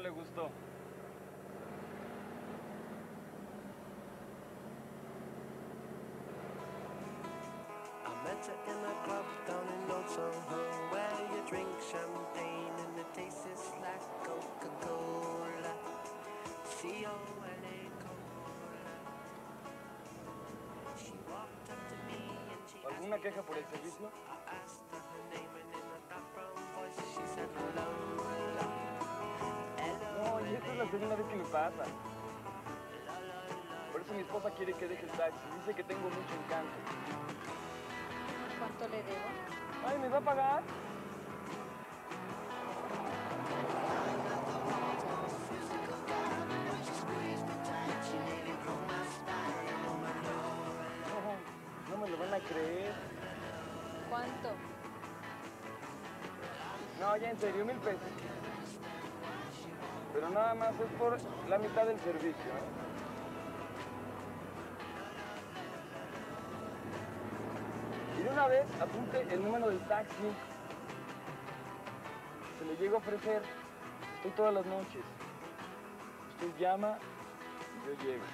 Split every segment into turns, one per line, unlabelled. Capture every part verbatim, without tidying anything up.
le gustó. ¿Alguna queja por el servicio? No, y esta es la segunda vez que me pasa. Por eso mi esposa quiere que deje el taxi. Dice que tengo mucho encanto.
¿Cuánto le debo?
Ay, ¿me va a pagar? No, no me lo van a creer.
¿Cuánto?
No, ya en serio, mil pesos. Pero nada más es por la mitad del servicio, ¿eh? Y de una vez apunte el número del taxi. Se le llega a ofrecer. Estoy todas las noches. Usted llama y yo llego.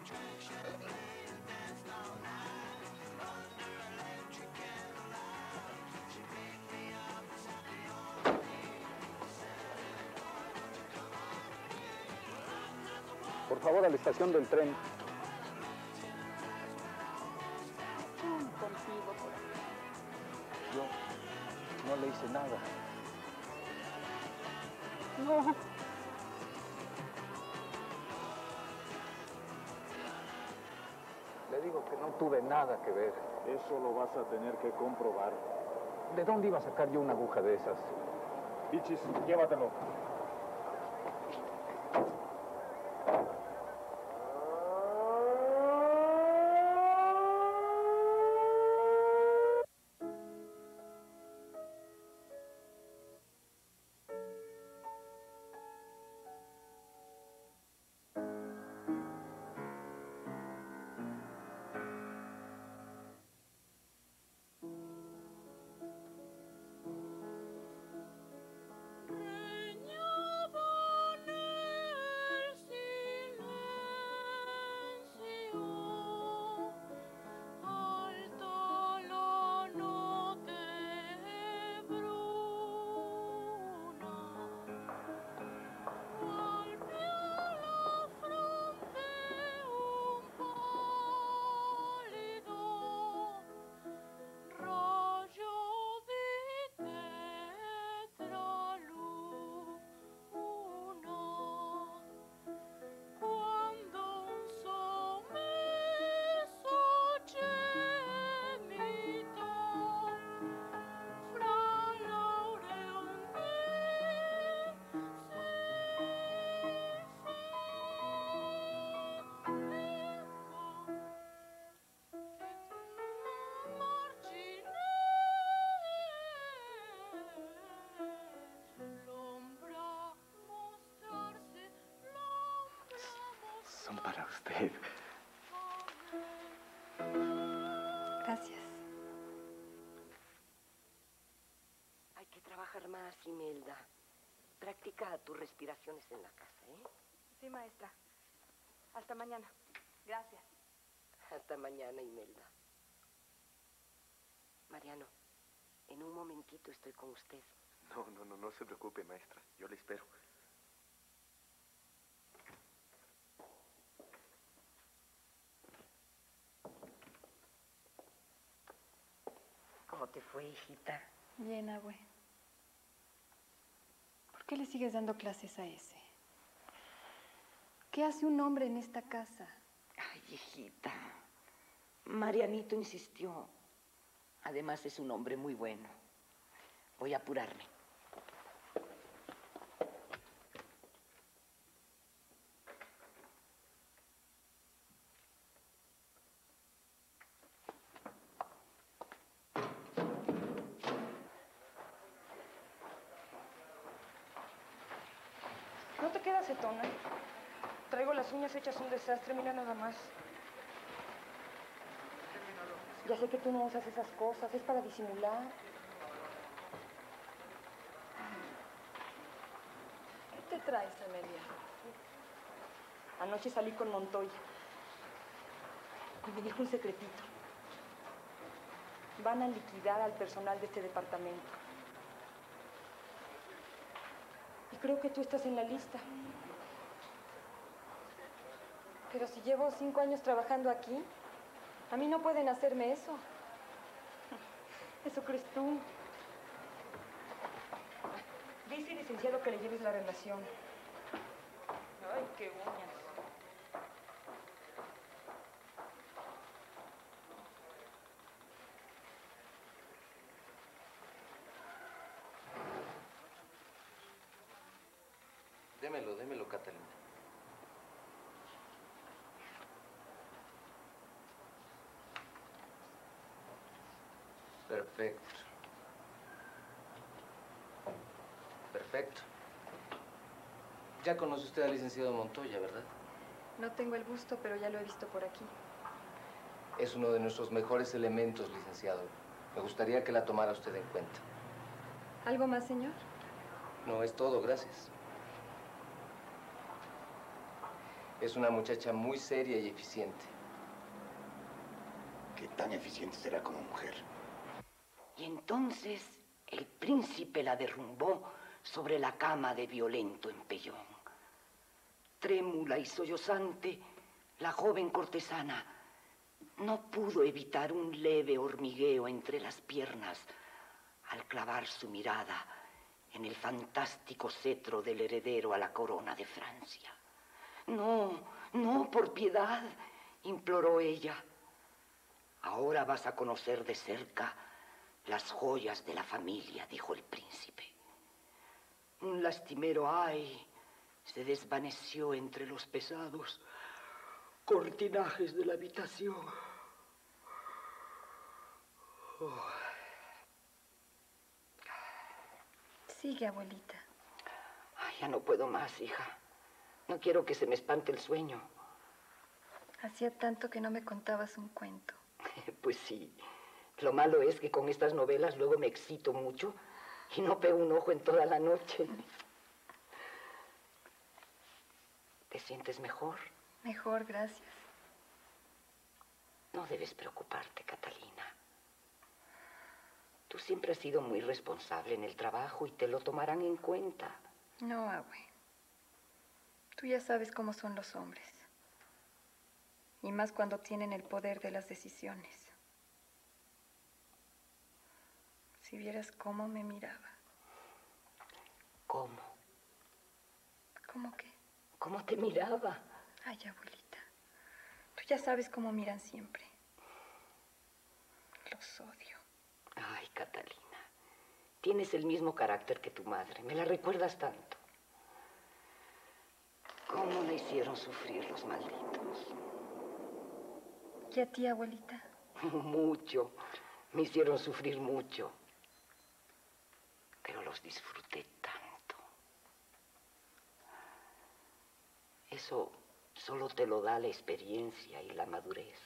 Por favor, a la estación del tren.
Contigo por aquí.
Yo no le hice nada.
No.
Le digo que no tuve nada que ver.
Eso lo vas a tener que comprobar.
¿De dónde iba a sacar yo una aguja de esas?
Bichis, llévatelo.
Son para usted.
Gracias.
Hay que trabajar más, Imelda. Practica tus respiraciones en la casa, ¿eh?
Sí, maestra. Hasta mañana. Gracias.
Hasta mañana, Imelda. Mariano, en un momentito estoy con usted.
No, no, no, no se preocupe, maestra. Yo le espero.
¿Cómo te fue, hijita?
Bien, abue. ¿Por qué le sigues dando clases a ese? ¿Qué hace un hombre en esta casa?
Ay, hijita. Marianito insistió. Además, es un hombre muy bueno. Voy a apurarme.
¿No te queda acetona? Traigo las uñas hechas un desastre, mira nada más. Ya sé que tú no usas esas cosas, es para disimular. ¿Qué te nada, esa Amelia. Anoche salí con Montoya y me dijo un secretito. Van a liquidar al personal de este departamento. Y creo que tú estás en la lista. Pero si llevo cinco años trabajando aquí, a mí no pueden hacerme eso. Eso crees tú. Dice, licenciado, que le lleves la relación. Ay, qué uñas.
Démelo, démelo, Catalina. Perfecto. Perfecto. Ya conoce usted al licenciado Montoya, ¿verdad?
No tengo el gusto, pero ya lo he visto por aquí.
Es uno de nuestros mejores elementos, licenciado. Me gustaría que la tomara usted en cuenta.
¿Algo más, señor?
No, es todo, gracias. Es una muchacha muy seria y eficiente.
¿Qué tan eficiente será como mujer?
Y entonces el príncipe la derrumbó sobre la cama de violento empellón. Trémula y sollozante, la joven cortesana no pudo evitar un leve hormigueo entre las piernas al clavar su mirada en el fantástico cetro del heredero a la corona de Francia. No, no, por piedad, imploró ella. Ahora vas a conocer de cerca las joyas de la familia, dijo el príncipe. Un lastimero ay se desvaneció entre los pesados cortinajes de la habitación. Oh.
Sigue, abuelita.
Ay, ya no puedo más, hija. No quiero que se me espante el sueño.
Hacía tanto que no me contabas un cuento.
Pues sí. Lo malo es que con estas novelas luego me excito mucho y no pego un ojo en toda la noche. ¿Te sientes mejor?
Mejor, gracias.
No debes preocuparte, Catalina. Tú siempre has sido muy responsable en el trabajo y te lo tomarán en cuenta.
No, abue. Tú ya sabes cómo son los hombres. Y más cuando tienen el poder de las decisiones. Si vieras cómo me miraba.
¿Cómo?
¿Cómo qué?
¿Cómo te miraba?
Ay, abuelita. Tú ya sabes cómo miran siempre. Los odio.
Ay, Catalina. Tienes el mismo carácter que tu madre. Me la recuerdas tanto. ¿Cómo me hicieron sufrir los malditos?
¿Y a ti, abuelita?
Mucho. Me hicieron sufrir mucho. Pero los disfruté tanto. Eso solo te lo da la experiencia y la madurez.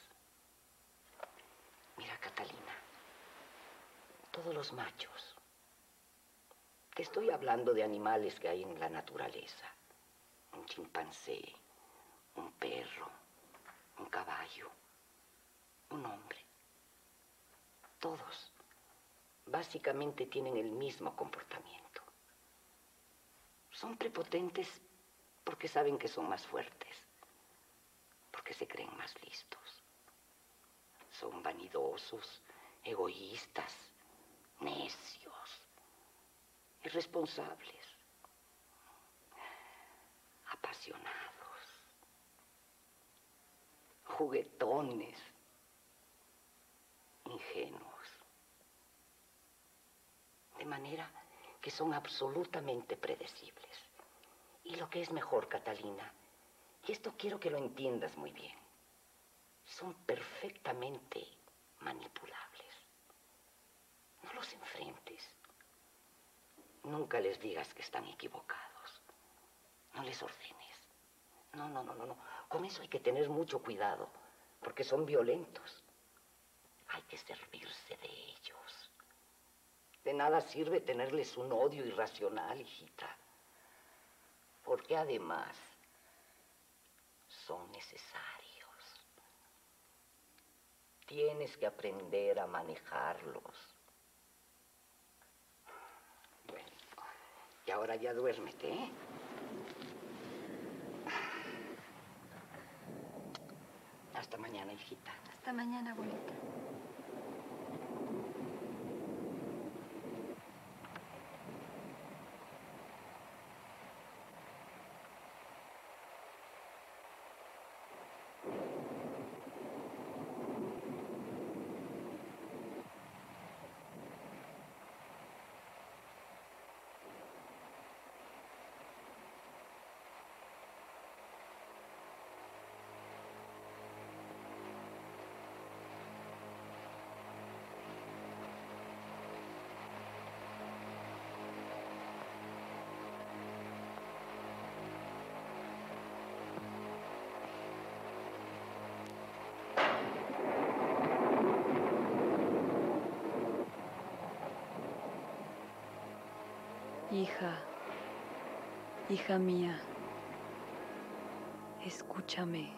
Mira, Catalina, todos los machos, te estoy hablando de animales que hay en la naturaleza, un chimpancé, un perro, un caballo, un hombre, todos básicamente tienen el mismo comportamiento. Son prepotentes porque saben que son más fuertes, porque se creen más listos. Son vanidosos, egoístas, necios, irresponsables, apasionados, juguetones, ingenuos. De manera que son absolutamente predecibles. Y lo que es mejor, Catalina, y esto quiero que lo entiendas muy bien, son perfectamente manipulables. No los enfrentes. Nunca les digas que están equivocados. No les ordenes. No, no, no, no, no. Con eso hay que tener mucho cuidado, porque son violentos. Hay que servirse de ellos. De nada sirve tenerles un odio irracional, hijita. porque además son necesarios. Tienes que aprender a manejarlos. Bueno, y ahora ya duérmete, ¿eh? Hasta mañana, hijita.
Hasta mañana, abuelita.
Hija, hija mía, escúchame.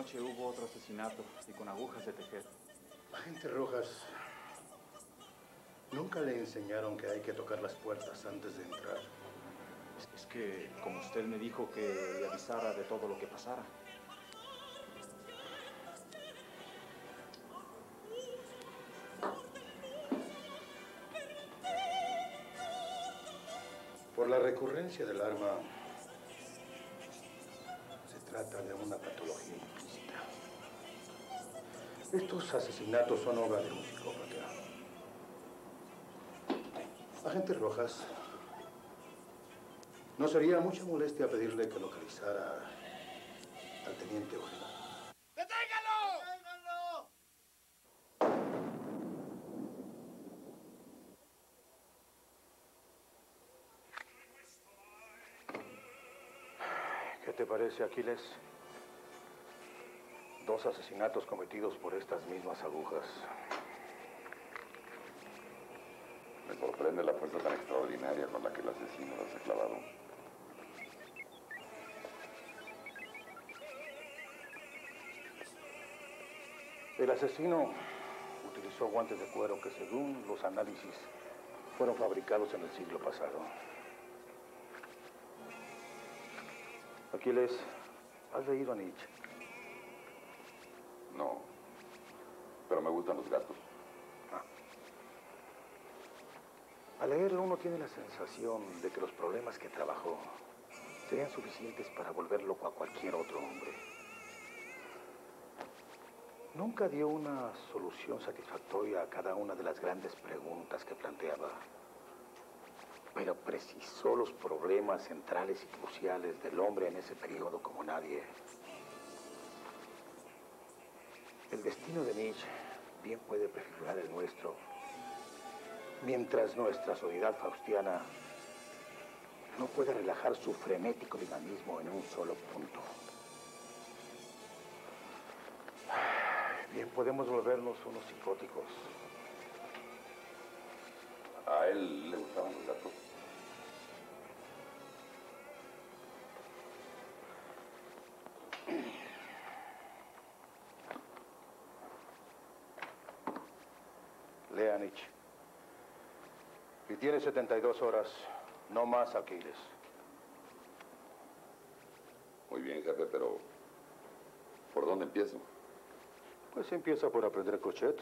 Anoche hubo otro asesinato y con agujas de tejer.
Agente Rojas, nunca le enseñaron que hay que tocar las puertas antes de entrar.
Es, es que, como usted me dijo, que le avisara de todo lo que pasara.
Por la recurrencia del arma, se trata de una patología implícita. Estos asesinatos son obra de un psicópata. Agente Rojas, ¿no sería mucha molestia pedirle que localizara al teniente Ojeda?
¡Deténgalo! ¡Deténgalo!
¿Qué te parece, Aquiles? Dos asesinatos cometidos por estas mismas agujas.
Me sorprende la fuerza tan extraordinaria con la que el asesino las ha clavado.
El asesino utilizó guantes de cuero que, según los análisis, fueron fabricados en el siglo pasado. Aquiles, ¿has leído a Nietzsche?
No, pero me gustan los gatos.
Al leerlo uno tiene la sensación de que los problemas que trabajó serían suficientes para volver loco a cualquier otro hombre. Nunca dio una solución satisfactoria a cada una de las grandes preguntas que planteaba, pero precisó los problemas centrales y cruciales del hombre en ese periodo como nadie. El destino de Nietzsche bien puede prefigurar el nuestro, mientras nuestra sociedad faustiana no puede relajar su frenético dinamismo en un solo punto. Bien podemos volvernos unos psicóticos.
¿A él le gustaban los gatos?
Lea Nietzsche. Y tiene setenta y dos horas, no más, Aquiles.
Muy bien, jefe, pero ¿por dónde empiezo?
Pues empieza por aprender crochet.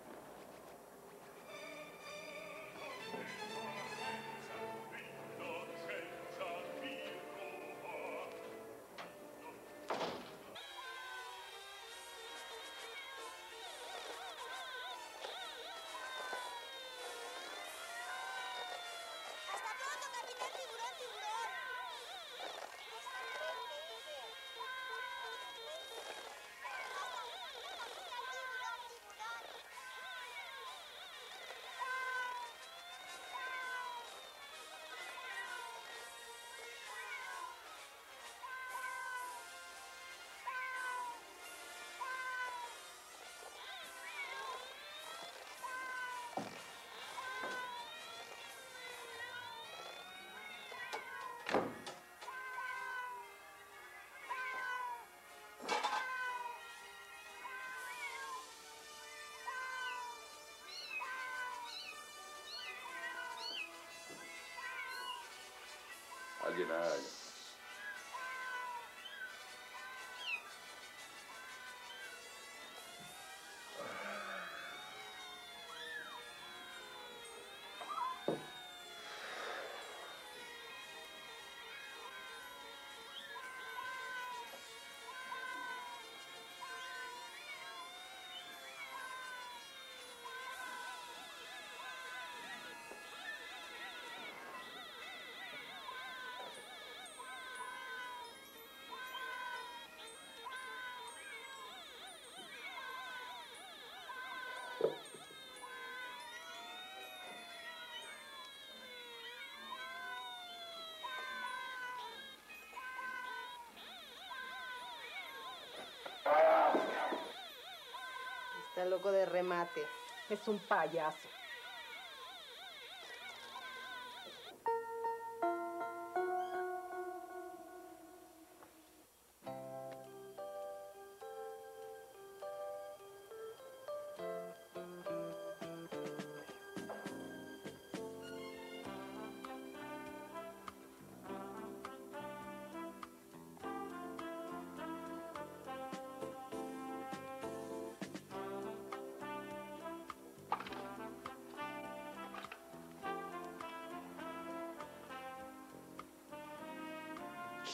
Alguien hay.
Está loco de remate. Es un payaso.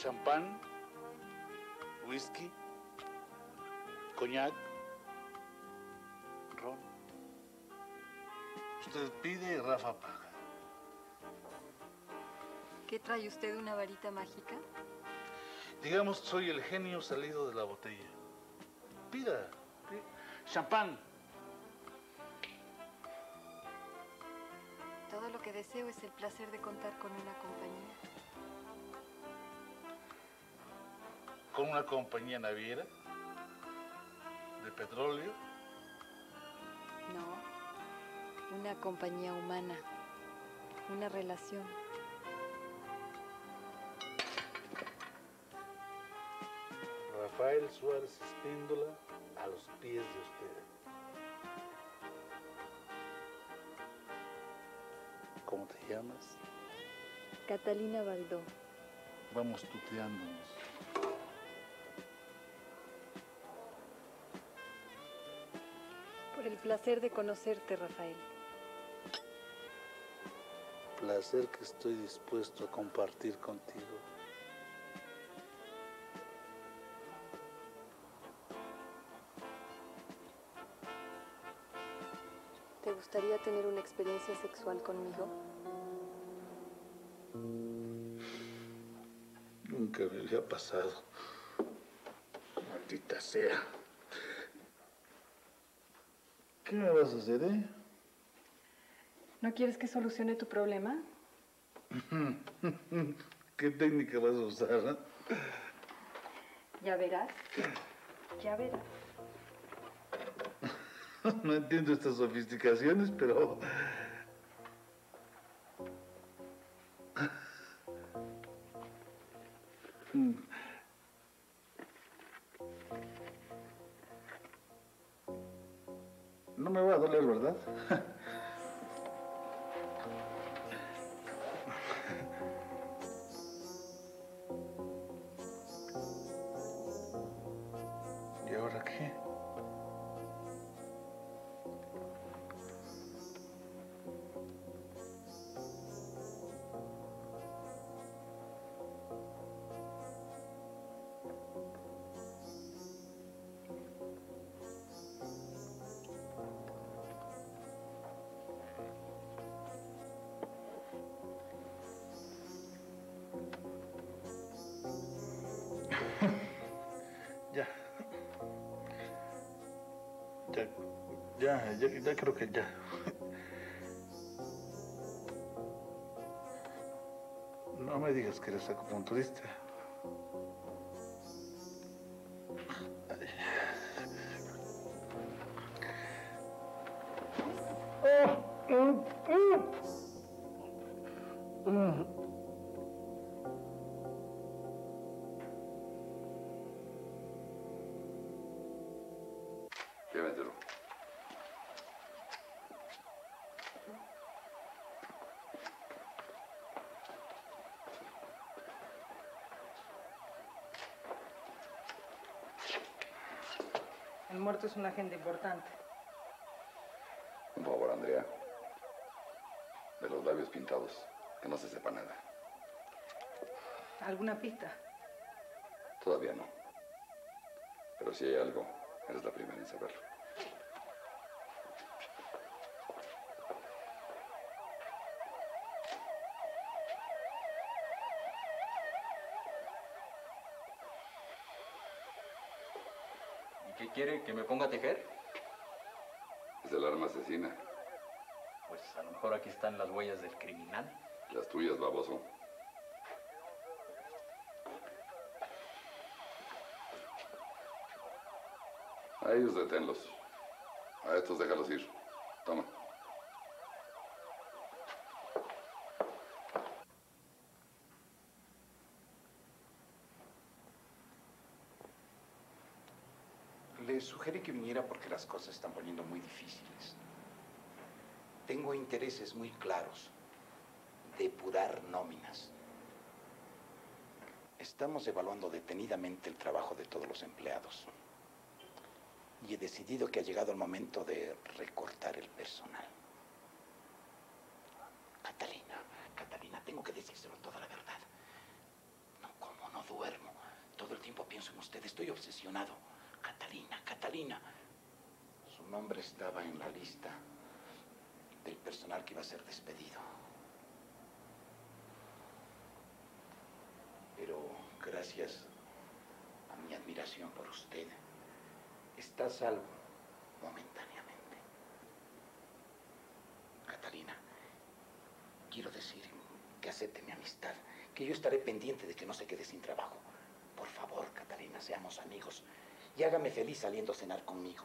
champán, whisky, coñac, ron. Usted pide y Rafa paga.
¿Qué trae usted, una varita mágica?
Digamos, soy el genio salido de la botella. Pida, pida. Champán.
Todo lo que deseo es el placer de contar con una compañía.
¿Con una compañía naviera? ¿De petróleo?
No, una compañía humana, una relación.
Rafael Suárez Espíndola, a los pies de usted. ¿Cómo te llamas?
Catalina Baldó.
Vamos tuteándonos.
Por el placer de conocerte, Rafael.
Placer que estoy dispuesto a compartir contigo.
¿Te gustaría tener una experiencia sexual conmigo?
Nunca me había pasado. Maldita sea. ¿Qué me vas a hacer, eh?
¿No quieres que solucione tu problema?
¿Qué técnica vas a usar, eh?
Ya verás. Ya verás.
No entiendo estas sofisticaciones, pero... No me va a doler, ¿verdad? ¿Y ahora qué? Ya. Ya, ya, ya, ya creo que ya. No me digas que eres acupunturista.
Llévatelo.
El muerto es un agente importante.
Un favor, Andrea. De los labios pintados, que no se sepa nada.
¿Alguna pista?
Todavía no. Pero si hay algo, eres la primera en saberlo.
¿Y qué quiere? ¿Que me ponga a tejer?
Es el arma asesina.
Pues a lo mejor aquí están las huellas del criminal.
Las tuyas, baboso. A ellos deténlos. A estos déjalos ir. Toma.
Le sugerí que viniera porque las cosas se están poniendo muy difíciles. Tengo intereses muy claros. Depurar nóminas. Estamos evaluando detenidamente el trabajo de todos los empleados. Y he decidido que ha llegado el momento de recortar el personal. Catalina, Catalina, tengo que decírselo toda la verdad. No como, no pienso en usted, estoy obsesionado. Catalina, Catalina. Su nombre estaba en la lista del personal que iba a ser despedido. Pero gracias a mi admiración por usted, está a salvo momentáneamente. Catalina, quiero decir que acepte mi amistad, que yo estaré pendiente de que no se quede sin trabajo. Por favor, Catalina, seamos amigos y hágame feliz saliendo a cenar conmigo.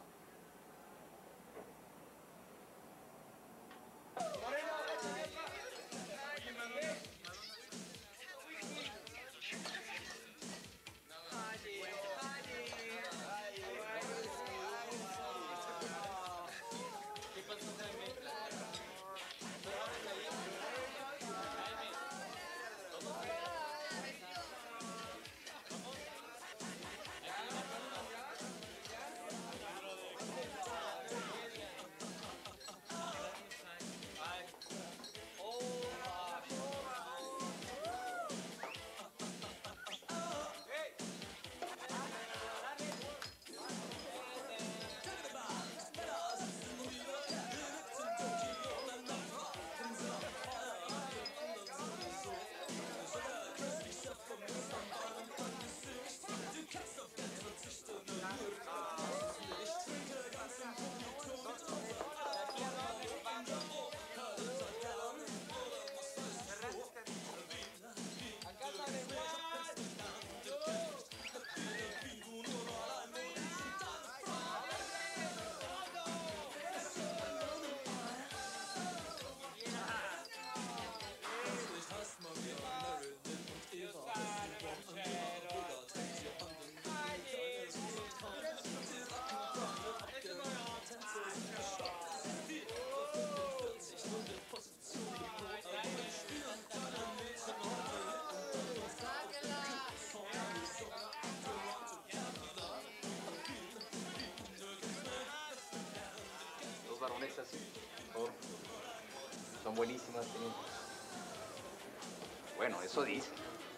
Baronesas, por favor. Son buenísimas, teniente. Bueno, eso dice.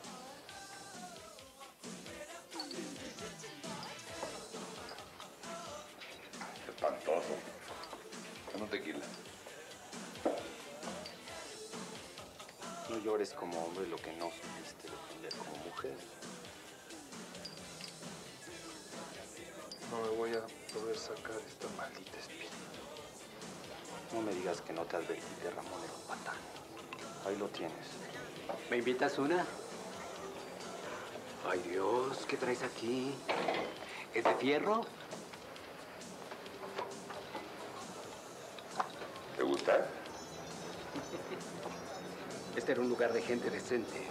Espantoso. Con un tequila.
No llores como hombre lo que no supiste defender como mujer.
No me voy a poder sacar esta maldita espina.
No me digas que no te advertí que Ramón era un patán. Ahí lo tienes.
¿Me invitas una? Ay, Dios, ¿qué traes aquí? ¿Es de fierro?
¿Te gusta?
Este era un lugar de gente decente.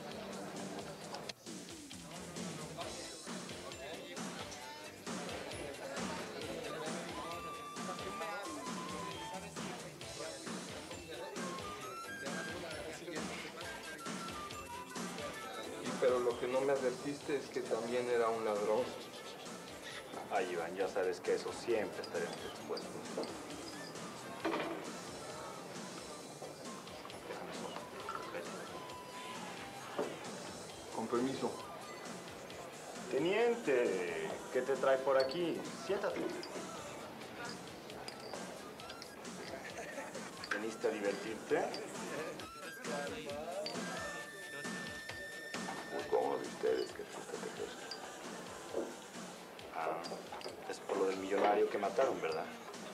Pero lo que no me advertiste es que también era un ladrón.
Ay, Iván, ya sabes que eso siempre estaremos expuestos. Déjame solo. Vete.
Con permiso.
Teniente, ¿qué te trae por aquí? Siéntate. ¿Veniste a divertirte?
Busco a uno de ustedes que te gusta tejer.
Ah, es por lo del millonario que mataron, ¿verdad?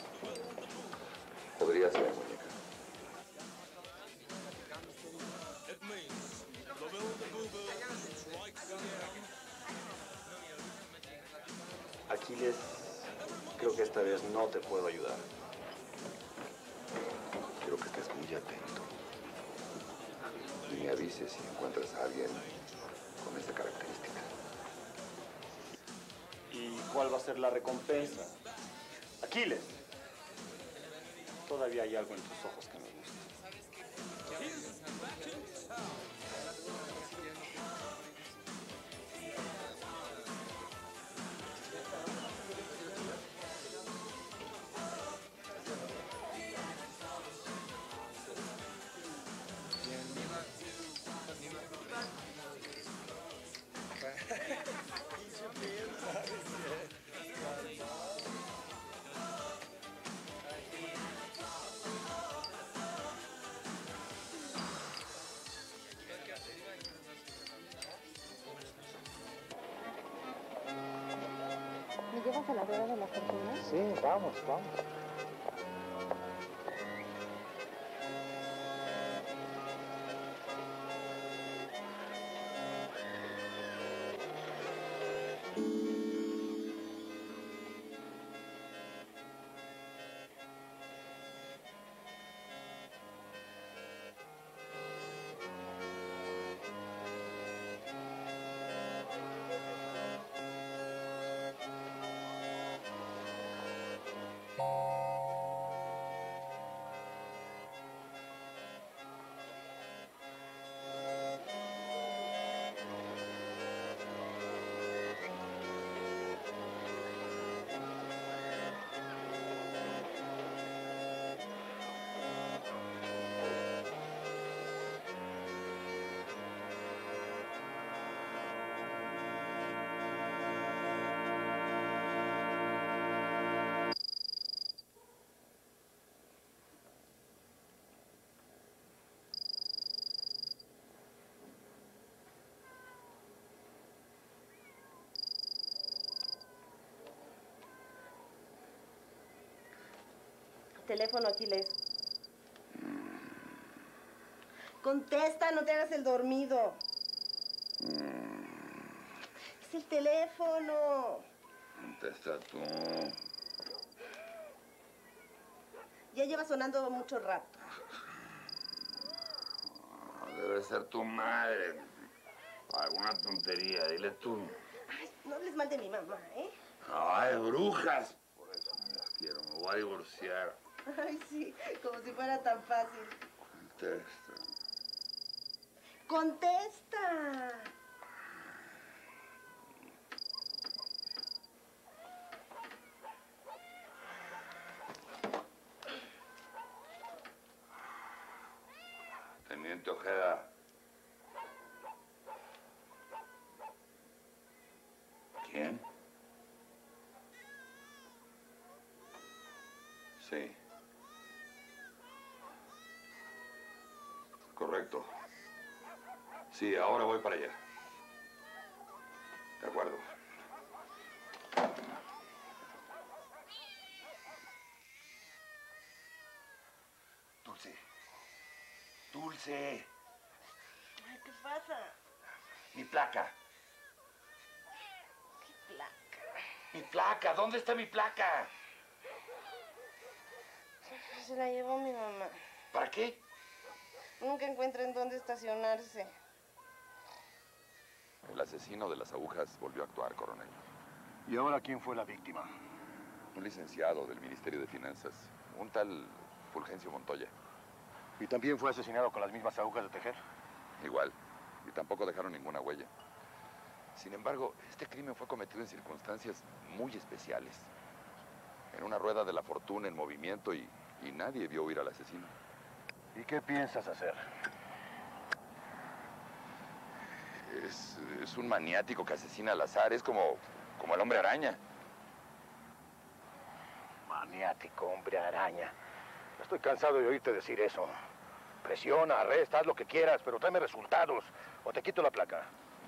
Podría ser, muñeca.
Aquiles, creo que esta vez no te puedo ayudar.
Quiero que estés muy atento. Y me avises si encuentras a alguien con esta característica.
¿Y cuál va a ser la recompensa? Aquiles, todavía hay algo en tus ojos que me gusta.
la rueda de la fortuna?
Sí, vamos, vamos.
Teléfono, Aquiles. Contesta, no te hagas el dormido. Es el teléfono.
Contesta tú.
Ya lleva sonando mucho rato.
Debe ser tu madre. Alguna tontería, dile tú.
Ay, no hables mal de mi mamá, ¿eh?
Ay, brujas. Por eso no las quiero, me voy a divorciar.
Ay, sí, como si fuera tan fácil.
Contesta.
¡Contesta!
Teniente Ojeda. ¿Quién? Sí. Correcto. Sí, ahora voy para allá. De acuerdo. Dulce. Dulce.
Ay, ¿qué pasa?
Mi placa.
¿Qué placa?
Mi placa. ¿Dónde está mi placa?
Se la llevó mi mamá.
¿Para qué?
Nunca encuentra en dónde estacionarse.
El asesino de las agujas volvió a actuar, coronel.
¿Y ahora quién fue la víctima?
Un licenciado del Ministerio de Finanzas, un tal Fulgencio Montoya.
¿Y también fue asesinado con las mismas agujas de tejer?
Igual, y tampoco dejaron ninguna huella. Sin embargo, este crimen fue cometido en circunstancias muy especiales. En una rueda de la fortuna en movimiento y, y nadie vio huir al asesino.
¿Y qué piensas hacer?
Es, es un maniático que asesina al azar, es como, como el hombre araña.
Maniático, hombre araña. Estoy cansado de oírte decir eso. Presiona, arresta, haz lo que quieras, pero tráeme resultados o te quito la placa.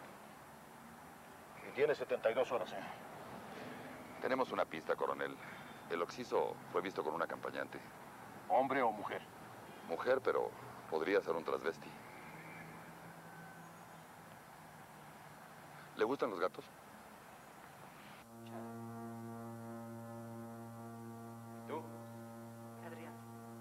Y tienes setenta y dos horas, ¿eh?
Tenemos una pista, coronel. El occiso fue visto con un acompañante.
¿Hombre o mujer?
Mujer, pero podría ser un transvesti. ¿Le gustan los gatos?
¿Tú? Adrián.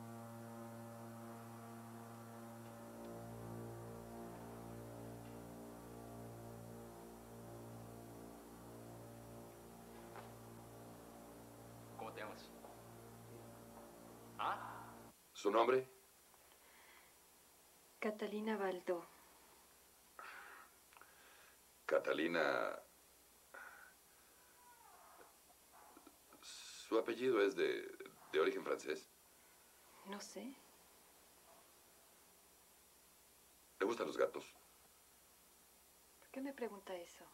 ¿Cómo te llamas? ¿Ah?
¿Su nombre?
Catalina Baldó.
Catalina... ¿Su apellido es de, de origen francés?
No sé.
¿Le gustan los gatos?
¿Por qué me pregunta eso?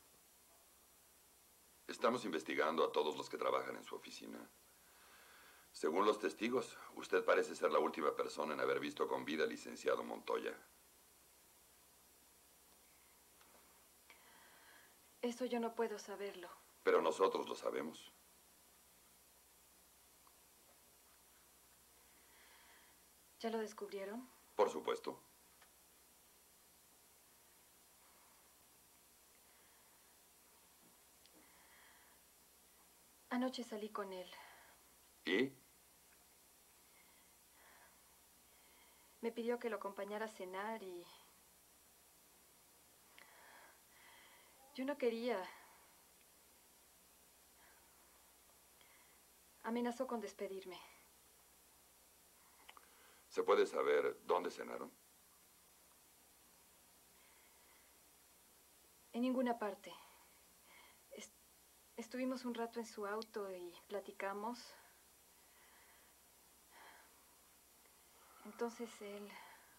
Estamos investigando a todos los que trabajan en su oficina. Según los testigos, usted parece ser la última persona en haber visto con vida al licenciado Montoya.
Eso yo no puedo saberlo.
Pero nosotros lo sabemos.
¿Ya lo descubrieron?
Por supuesto.
Anoche salí con él.
¿Y?
Me pidió que lo acompañara a cenar y... yo no quería. Amenazó con despedirme.
¿Se puede saber dónde cenaron?
En ninguna parte. Est- estuvimos un rato en su auto y platicamos. Entonces él...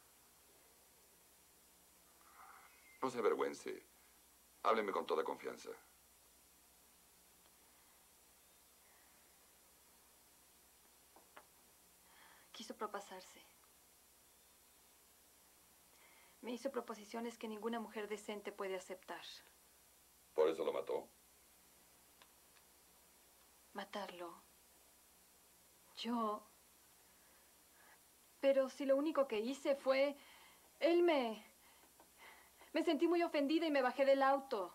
No se avergüence. Hábleme con toda confianza.
quiso propasarse. Me hizo proposiciones que ninguna mujer decente puede aceptar.
¿Por eso lo mató?
¿Matarlo? ¿Yo? Pero si lo único que hice fue... Él me... Me sentí muy ofendida y me bajé del auto.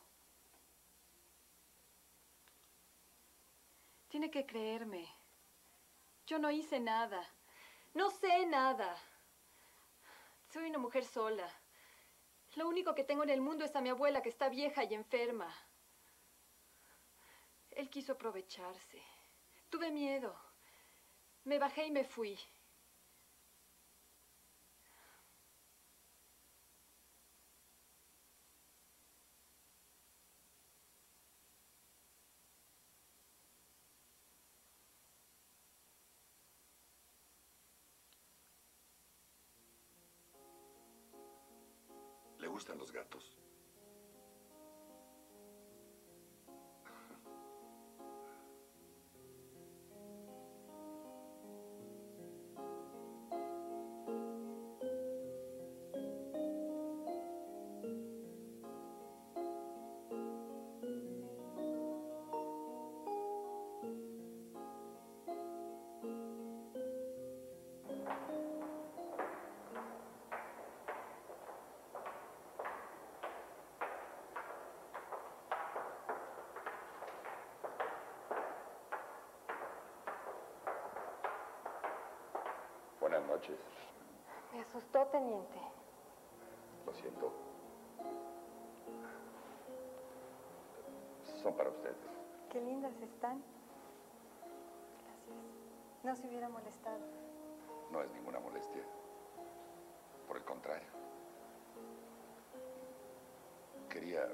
Tiene que creerme. Yo no hice nada. No sé nada. Soy una mujer sola. Lo único que tengo en el mundo es a mi abuela, que está vieja y enferma. Él quiso aprovecharse. Tuve miedo. Me bajé y me fui.
¿Le gustan los gatos? Buenas noches.
Me asustó, teniente.
Lo siento. Son para ustedes.
Qué lindas están. Gracias. No se hubiera molestado.
No es ninguna molestia. Por el contrario. Quería...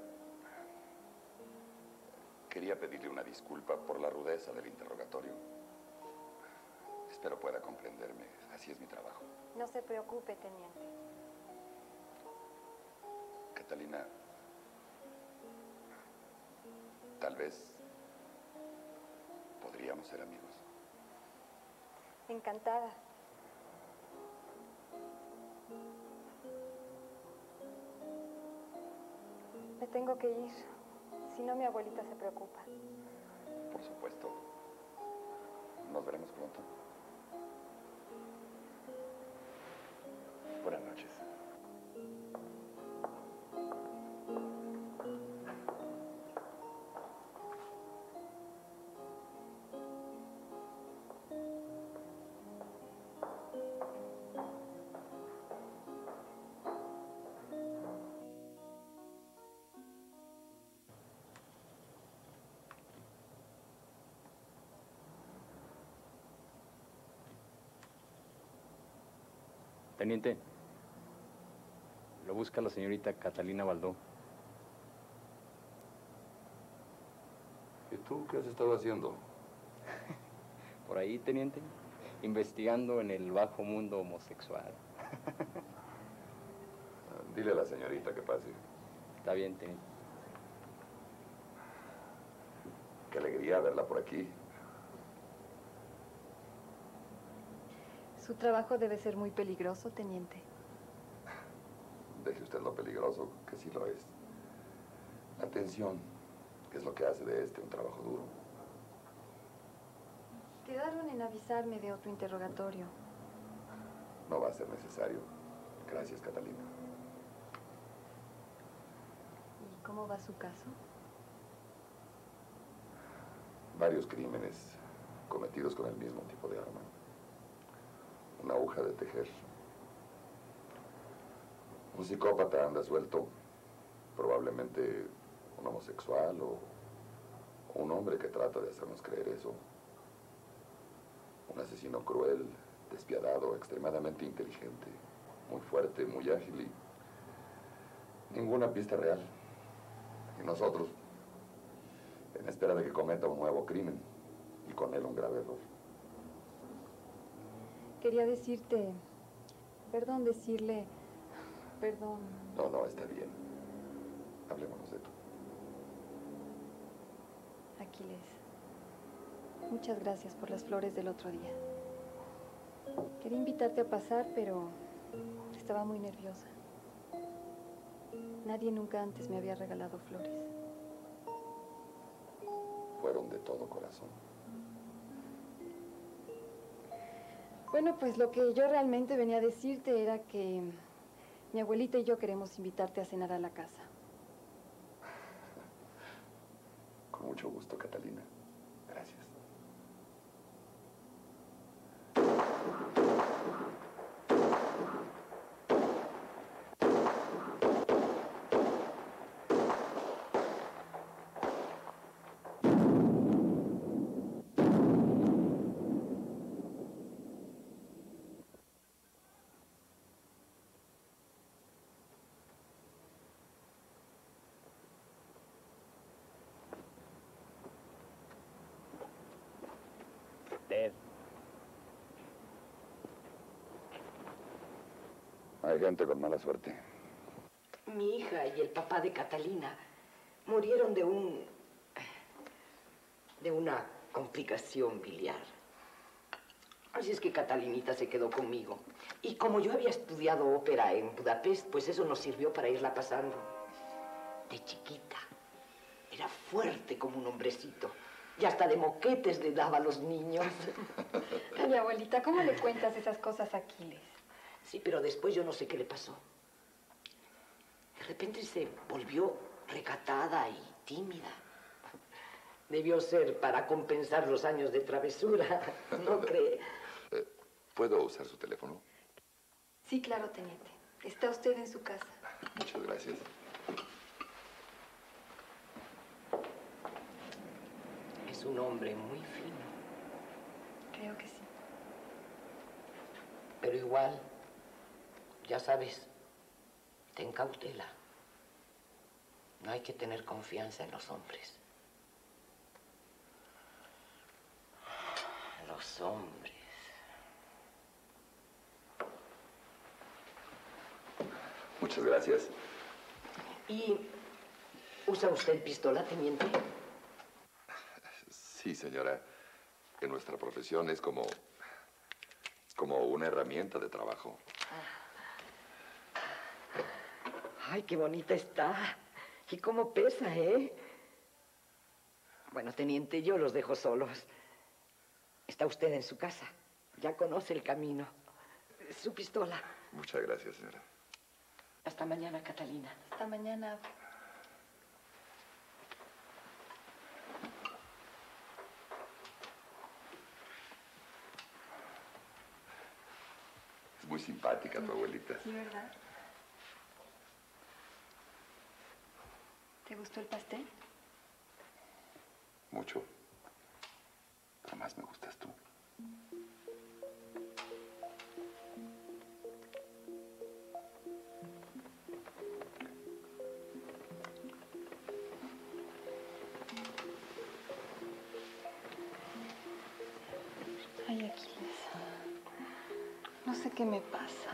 Quería pedirle una disculpa por la rudeza del interrogatorio. Espero pueda comprenderme. Así es mi trabajo.
No se preocupe, teniente.
Catalina, tal vez podríamos ser amigos.
Encantada. Me tengo que ir. Si no, mi abuelita se preocupa.
Por supuesto. Nos veremos pronto. Buenas noches.
Teniente, lo busca la señorita Catalina Baldó.
¿Y tú qué has estado haciendo?
Por ahí, teniente, investigando en el bajo mundo homosexual.
Dile a la señorita que pase.
Está bien, teniente.
Qué alegría verla por aquí.
Su trabajo debe ser muy peligroso, teniente.
Deje usted lo peligroso, que sí lo es. La tensión, que es lo que hace de este un trabajo duro.
Quedaron en avisarme de otro interrogatorio.
no va a ser necesario. Gracias, Catalina.
¿Y cómo va su caso?
Varios crímenes cometidos con el mismo tipo de arma. Una aguja de tejer. Un psicópata anda suelto, probablemente un homosexual o, o un hombre que trata de hacernos creer eso. Un asesino cruel, despiadado, extremadamente inteligente, muy fuerte, muy ágil y ninguna pista real. Y nosotros, en espera de que cometa un nuevo crimen y con él un grave error.
Quería decirte, perdón, decirle, perdón.
No, no, está bien. Hablémonos de tú.
Aquiles, muchas gracias por las flores del otro día. Quería invitarte a pasar, pero estaba muy nerviosa. Nadie nunca antes me había regalado flores.
Fueron de todo corazón.
Bueno, pues lo que yo realmente venía a decirte era que mi abuelita y yo queremos invitarte a cenar a la casa.
Con mucho gusto, Catalina. Gracias. Hay gente con mala suerte.
Mi hija y el papá de Catalina murieron de un... de una complicación biliar. Así es que Catalinita se quedó conmigo. Y como yo había estudiado ópera en Budapest, pues eso nos sirvió para irla pasando. De chiquita. Era fuerte como un hombrecito. Y hasta de moquetes le daba a los niños.
Ay, abuelita, ¿cómo le cuentas esas cosas a Aquiles?
Sí, pero después yo no sé qué le pasó. De repente se volvió recatada y tímida. Debió ser para compensar los años de travesura, ¿no cree?
Eh, ¿Puedo usar su teléfono?
Sí, claro, teniente. Está usted en su casa.
Muchas gracias.
Es un hombre muy fino.
Creo que sí.
Pero igual, ya sabes, ten cautela. No hay que tener confianza en los hombres. Los hombres.
Muchas gracias.
¿Y usa usted pistola, teniente?
Sí, señora. En nuestra profesión es como... como una herramienta de trabajo.
Ay, qué bonita está. Y cómo pesa, ¿eh? Bueno, teniente, yo los dejo solos. Está usted en su casa. Ya conoce el camino. Su pistola.
Muchas gracias, señora.
Hasta mañana, Catalina.
Hasta mañana.
Es muy simpática tu abuelita.
Sí, ¿verdad? ¿Te gustó el pastel?
Mucho. Pero más me gustas tú.
Ay, Aquiles. No sé qué me pasa.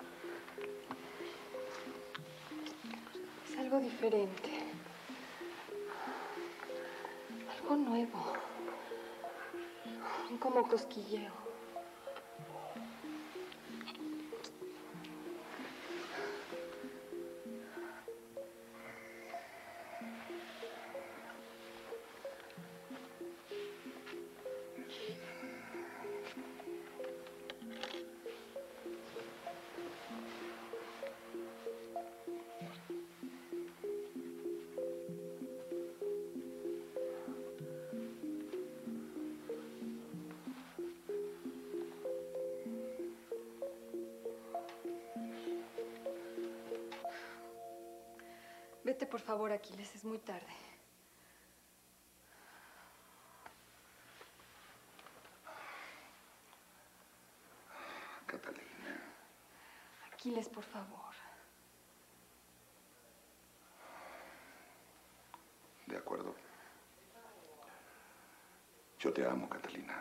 Es algo diferente. Algo nuevo. Como cosquilleo.
Vete, por favor, Aquiles, es muy tarde.
Catalina.
Aquiles, por favor.
De acuerdo. Yo te amo, Catalina.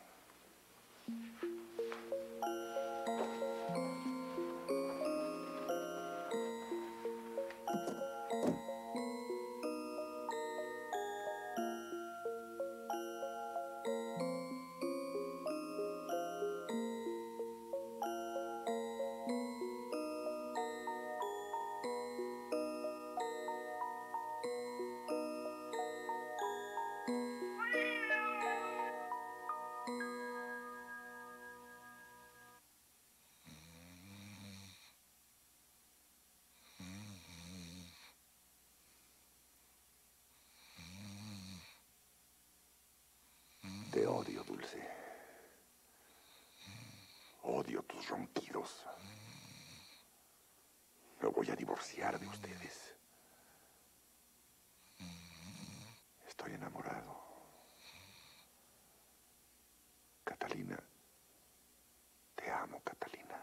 Te odio, Dulce. Odio tus ronquidos. Me voy a divorciar de ustedes. Estoy enamorado. Catalina. Te amo, Catalina.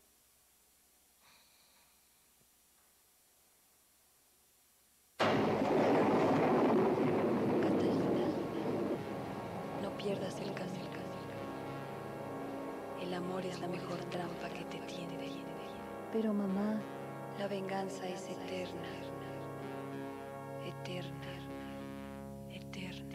Pierdas el camino. El amor es la mejor trampa que te tiende. Pero mamá, la venganza es eterna. Eterna. Eterna.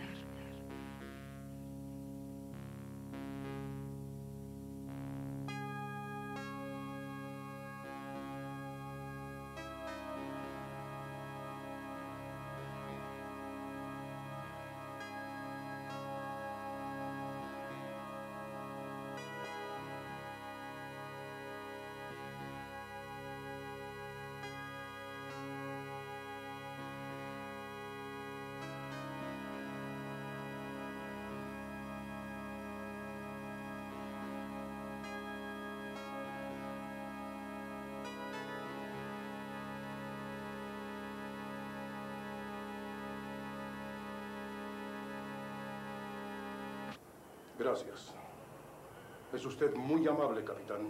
Gracias. Es usted muy amable, capitán.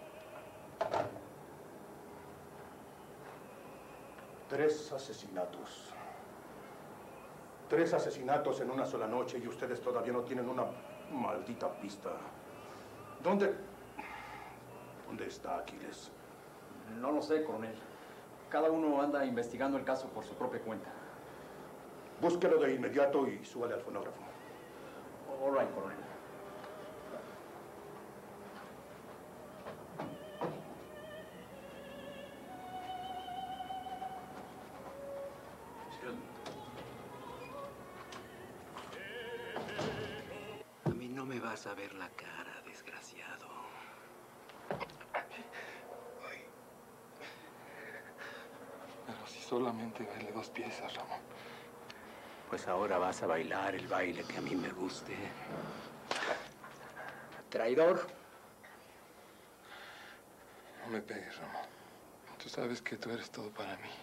Tres asesinatos. Tres asesinatos en una sola noche y ustedes todavía no tienen una maldita pista. ¿Dónde... ¿Dónde está Aquiles?
No lo sé, coronel. Cada uno anda investigando el caso por su propia cuenta.
Búsquelo de inmediato y súbale al fonógrafo.
All right, coronel.
A mí no me vas a ver la cara, desgraciado.
Pero si solamente bailé dos piezas, Ramón.
Pues ahora vas a bailar el baile que a mí me guste. Traidor.
No me pegues, Ramón. Tú sabes que tú eres todo para mí.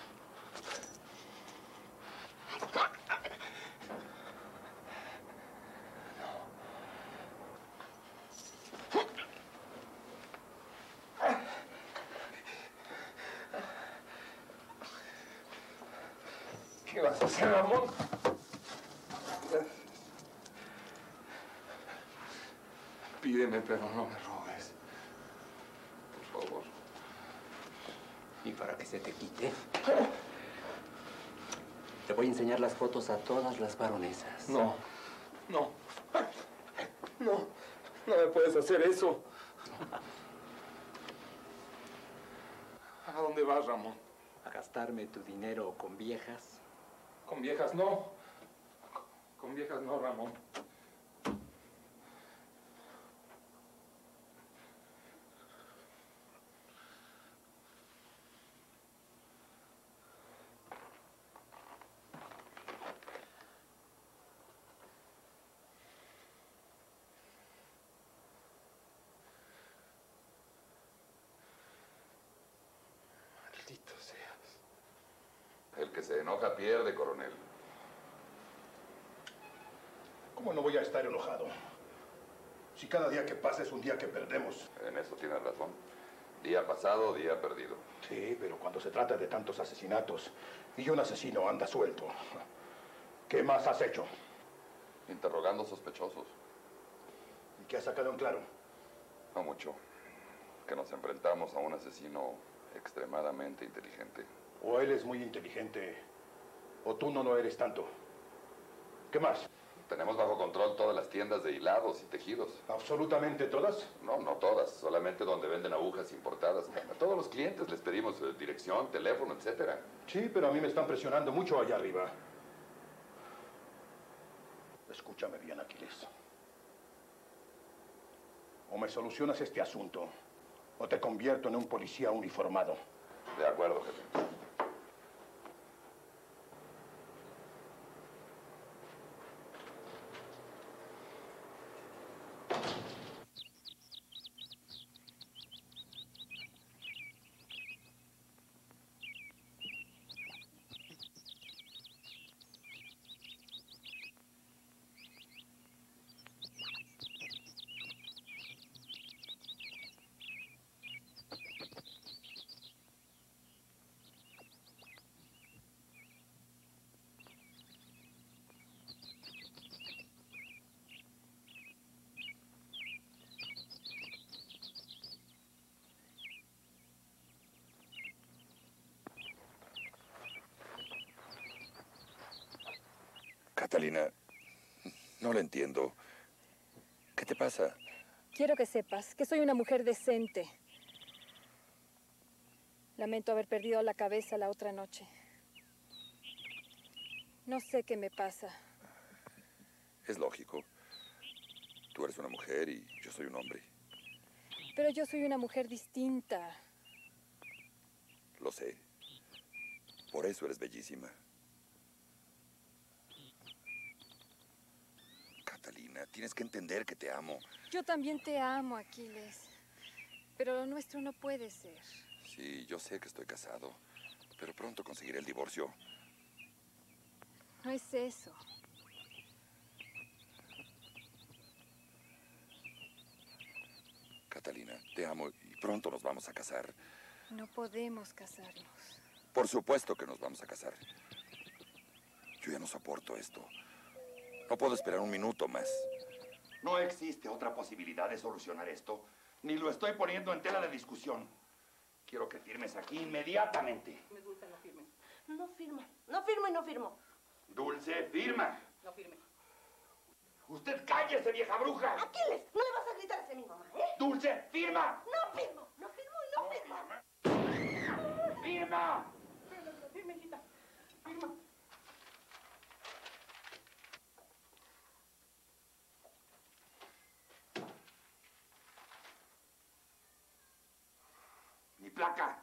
¿Qué vas a hacer, Ramón? Pídeme, pero no me robes. Por favor.
Y para que se te quite, te voy a enseñar las fotos a todas las baronesas.
No, no, no, no me puedes hacer eso. ¿A dónde vas, Ramón?
A gastarme tu dinero con viejas.
Con viejas no. Con viejas no, Ramón. Maldito seas.
que se enoja pierde, coronel.
¿Cómo no voy a estar enojado? Si cada día que pasa es un día que perdemos.
En eso tienes razón. Día pasado, día perdido.
Sí, pero cuando se trata de tantos asesinatos y un asesino anda suelto, ¿qué más has hecho?
Interrogando sospechosos.
¿Y qué has sacado en claro?
No mucho. Que nos enfrentamos a un asesino extremadamente inteligente.
O él es muy inteligente, o tú no lo eres tanto. ¿Qué más?
Tenemos bajo control todas las tiendas de hilados y tejidos.
¿Absolutamente todas?
No, no todas. Solamente donde venden agujas importadas. A todos los clientes les pedimos eh, dirección, teléfono, etcétera.
Sí, pero a mí me están presionando mucho allá arriba. Escúchame bien, Aquiles. O me solucionas este asunto, o te convierto en un policía uniformado.
De acuerdo, jefe. Catalina, no lo entiendo. ¿Qué te pasa?
Quiero que sepas que soy una mujer decente. Lamento haber perdido la cabeza la otra noche. No sé qué me pasa.
Es lógico. Tú eres una mujer y yo soy un hombre.
Pero yo soy una mujer distinta.
Lo sé. Por eso eres bellísima. Catalina, tienes que entender que te amo.
Yo también te amo, Aquiles. Pero lo nuestro no puede ser.
Sí, yo sé que estoy casado, pero pronto conseguiré el divorcio.
No es eso.
Catalina, te amo y pronto nos vamos a casar.
No podemos casarnos.
Por supuesto que nos vamos a casar. Yo ya no soporto esto. No puedo esperar un minuto más.
No existe otra posibilidad de solucionar esto, ni lo estoy poniendo en tela de discusión. Quiero que firmes aquí inmediatamente.
Me gusta, no firme. No firmo, no firmo y no firmo.
Dulce, firma.
No firme.
Usted cállese, vieja bruja.
Aquiles, no le vas a gritar a ese mi mamá, ¿eh?
Dulce, firma.
No firmo, no firmo y no firmo.
¡Firma!
Firme, firme, hijita. Firma.
Mi placa.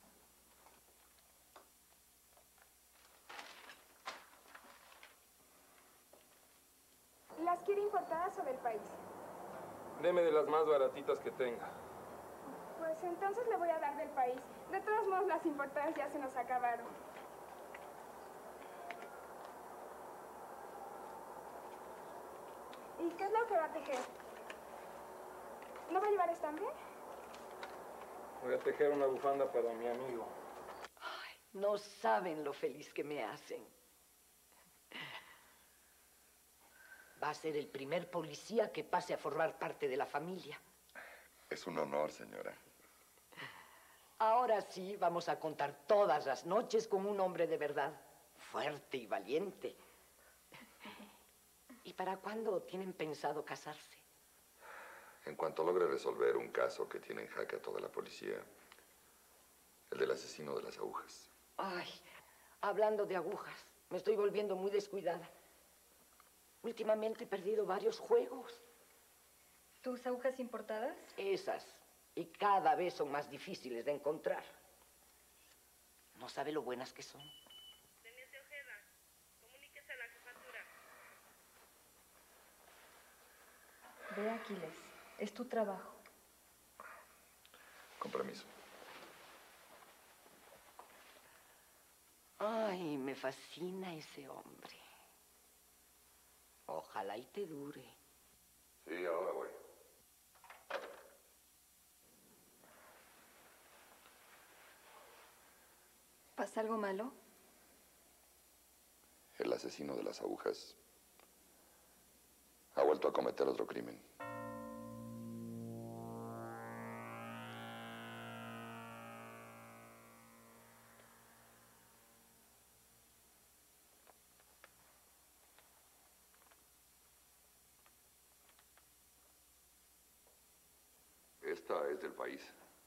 ¿Las quiere importadas o del país?
Deme de las más baratitas que tenga.
Pues entonces le voy a dar del país. De todos modos, las importadas ya se nos acabaron. ¿Y qué es lo que va a tejer? ¿No va a llevar estambre?
Voy a tejer una bufanda para mi amigo.
Ay, no saben lo feliz que me hacen. Va a ser el primer policía que pase a formar parte de la familia.
Es un honor, señora.
Ahora sí vamos a contar todas las noches con un hombre de verdad, fuerte y valiente. ¿Y para cuándo tienen pensado casarse?
En cuanto logre resolver un caso que tiene en jaque a toda la policía, el del asesino de las agujas.
Ay, hablando de agujas, me estoy volviendo muy descuidada. Últimamente he perdido varios juegos.
¿Tus agujas importadas?
Esas. Y cada vez son más difíciles de encontrar. No sabe lo buenas que son.
Teniente Ojeda, comuníquese a la jefatura.
Ve, Aquiles. Es tu trabajo.
Con permiso.
Ay, me fascina ese hombre. Ojalá y te dure.
Sí, ahora voy.
¿Pasa algo malo?
El asesino de las agujas ha vuelto a cometer otro crimen. Esta es del país.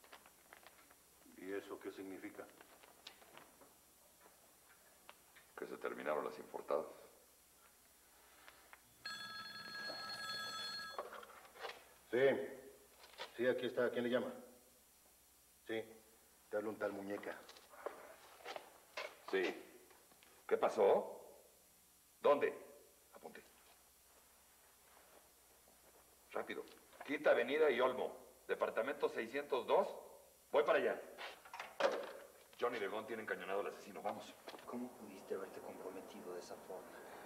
¿Y eso qué significa?
Que se terminaron las importadas.
Sí, sí, aquí está. ¿Quién le llama? Sí, te habla un tal Muñeca.
Sí. ¿Qué pasó? ¿Dónde? Apunte. Rápido. Quinta Avenida y Olmo. Departamento seiscientos dos. Voy para allá. Johnny y Legón tienen encañonado al asesino. Vamos.
¿Cómo pudiste haberte comprometido de esa forma?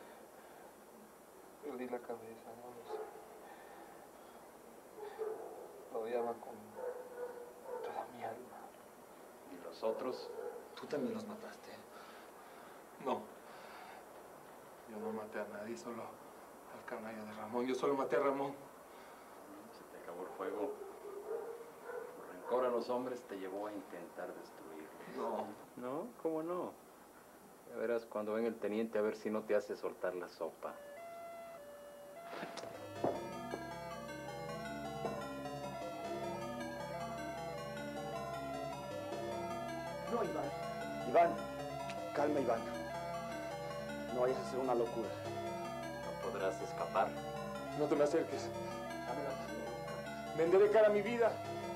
Perdí la cabeza, no lo sé. Lo odiaba con toda mi alma.
¿Y los otros? ¿Tú también los mataste?
No. Yo no maté a nadie, solo al canalla de Ramón. Yo solo maté a Ramón.
Se te acabó el fuego. Por rencor a los hombres te llevó a intentar destruirlos.
No.
¿No? ¿Cómo no? Ya verás cuando venga el teniente a ver si no te hace soltar la sopa.
No, Iván. Iván, calma, Iván. No vayas a hacer una locura.
No podrás escapar.
No te me acerques. Dame la mano. Venderé cara a mi vida.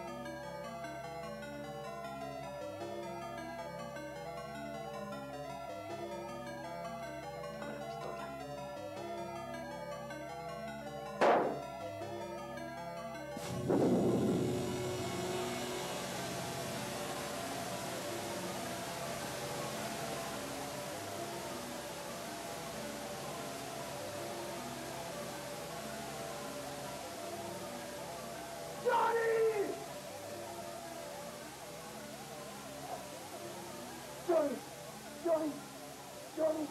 Johnny, Johnny, Johnny.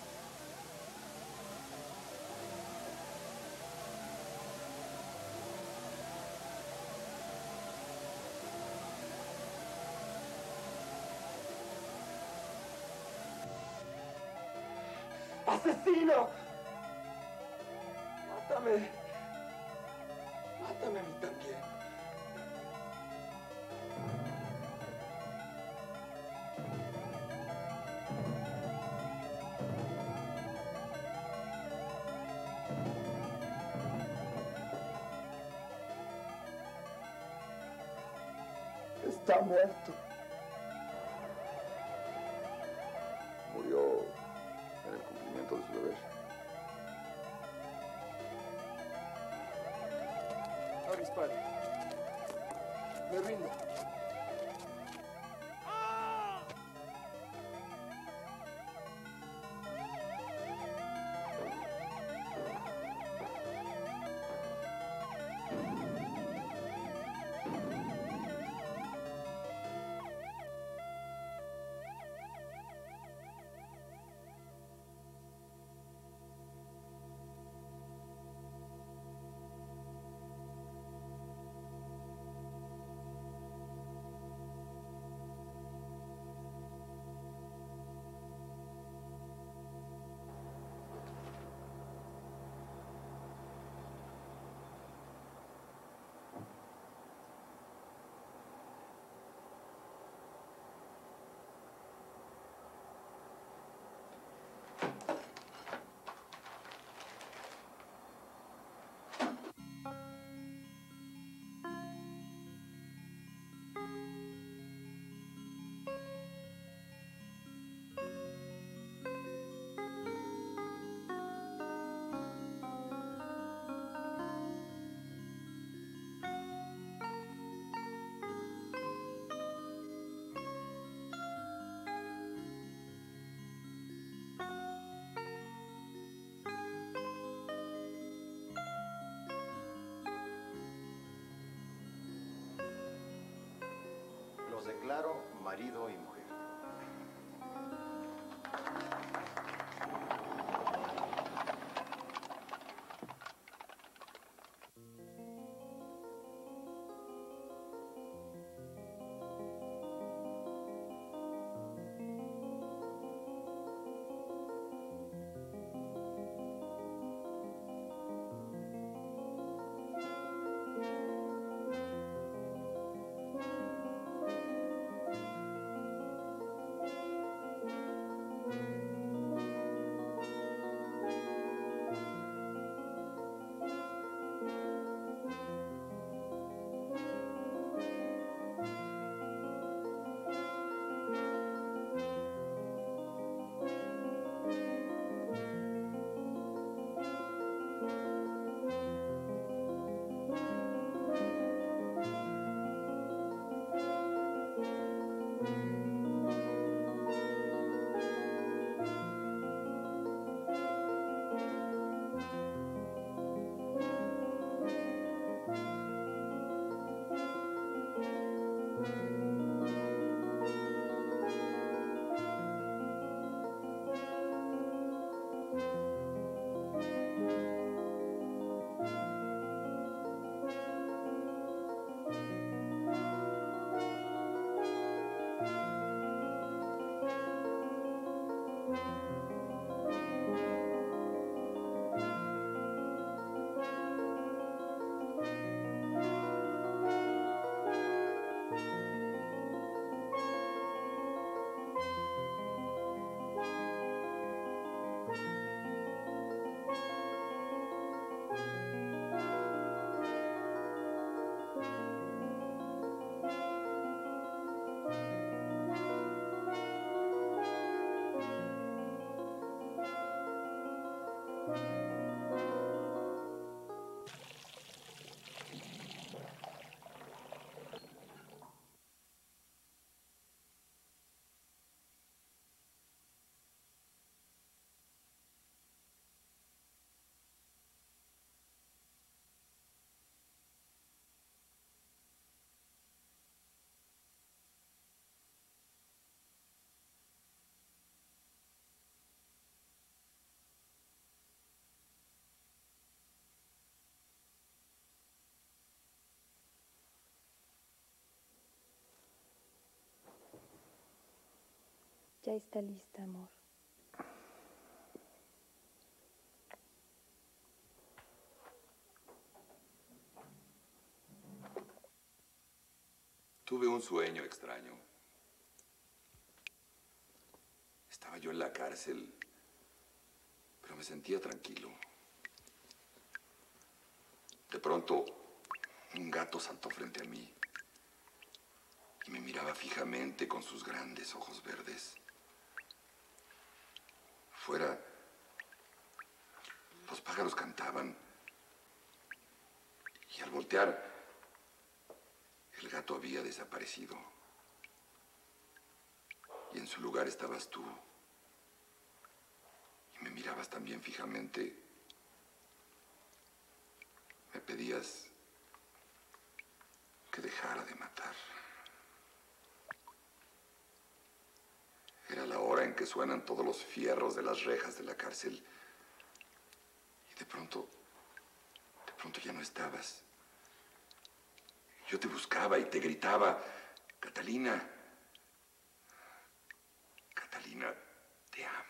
¡Asesino! ¡Mátame! ¡Mátame a mí también! Está muerto.
Murió en el cumplimiento de su deber.
No dispare. Me rindo.
claro, marido y mujer.
Ya está lista, amor.
Tuve un sueño extraño. Estaba yo en la cárcel, pero me sentía tranquilo. De pronto, un gato saltó frente a mí y me miraba fijamente con sus grandes ojos verdes. Fuera, los pájaros cantaban y al voltear, el gato había desaparecido. Y en su lugar estabas tú. Y me mirabas también fijamente. Me pedías que dejara de matar. Era la hora en que suenan todos los fierros de las rejas de la cárcel. Y de pronto, de pronto ya no estabas. Yo te buscaba y te gritaba, Catalina, Catalina, te amo.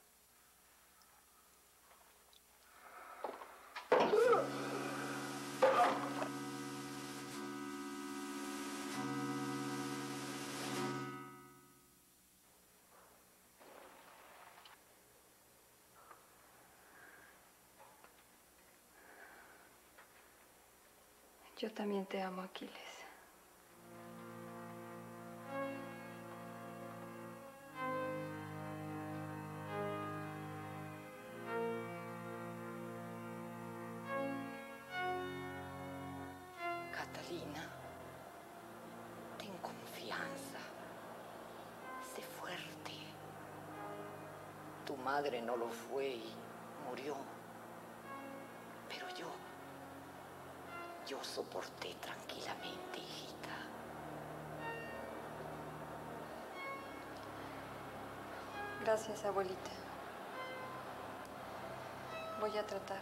Yo también te amo, Aquiles.
Catalina, ten confianza. Sé fuerte. Tu madre no lo fue y murió. Pero yo... Yo soporté tranquilamente, hijita.
Gracias, abuelita. Voy a tratar.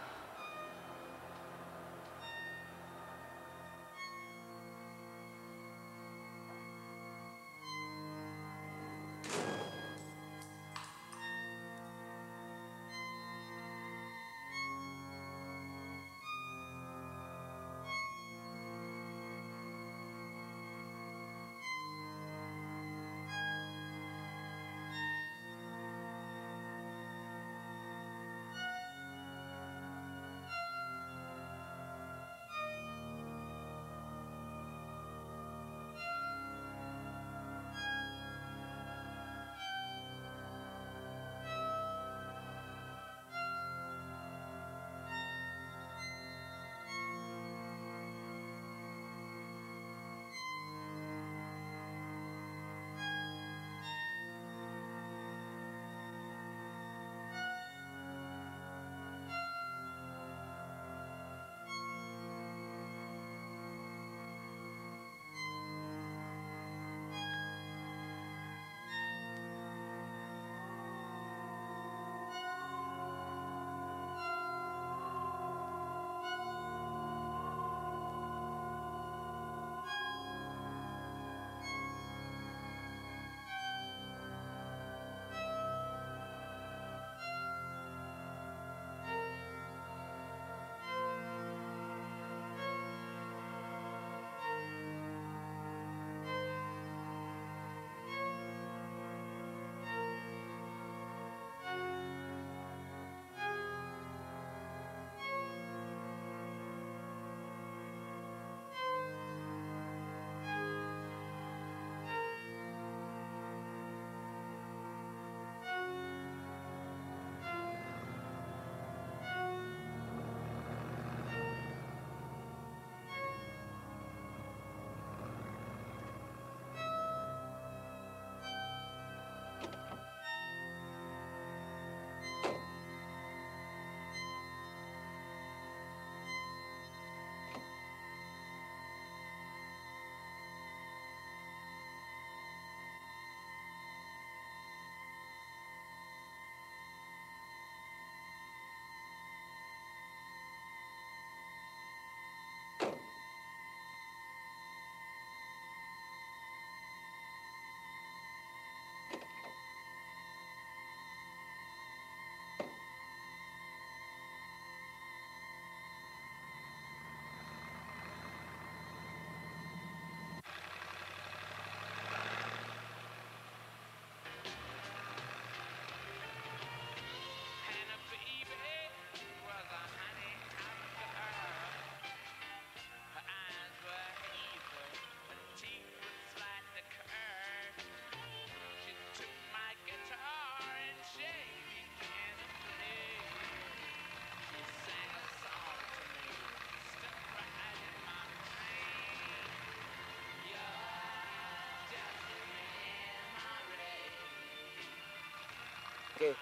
¿Qué?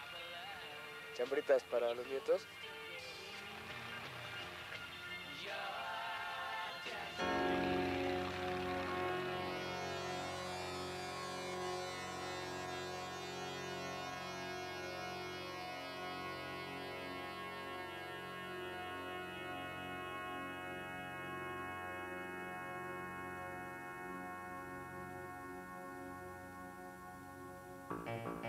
¿Chambritas para los nietos?
Thank you.